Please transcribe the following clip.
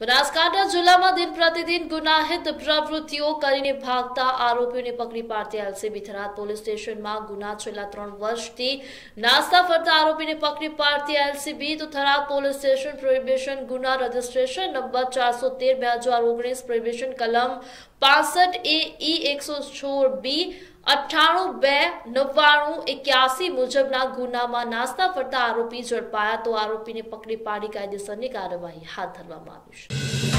બનાસકાંઠા જિલ્લામાં દિન પ્રતિદિન ગુનાહિત પ્રવૃત્તિઓ કરીને ભાગતા આરોપીઓને પકડી પાડતી એલસીબી થરાદ પોલીસ સ્ટેશનમાં ગુના છેલ્લા 3 વર્ષથી નાસ્તા ફરતા આરોપીને પકડી પાડતી એલસીબી તો થરાદ પોલીસ સ્ટેશન પ્રોહિબિશન ગુના રજિસ્ટ્રેશન નંબર 413/2019 પ્રોહિબિશન કલમ 65 AE 116 B 98-2-99-81 મુજબના ગુનામાં નાસ્તા ફરતા આરોપી ઝડપાયા તો આરોપીને પકડી પાડી કાયદેસરની કાર્યવાહી હાથ ધરવામાં આવી છે।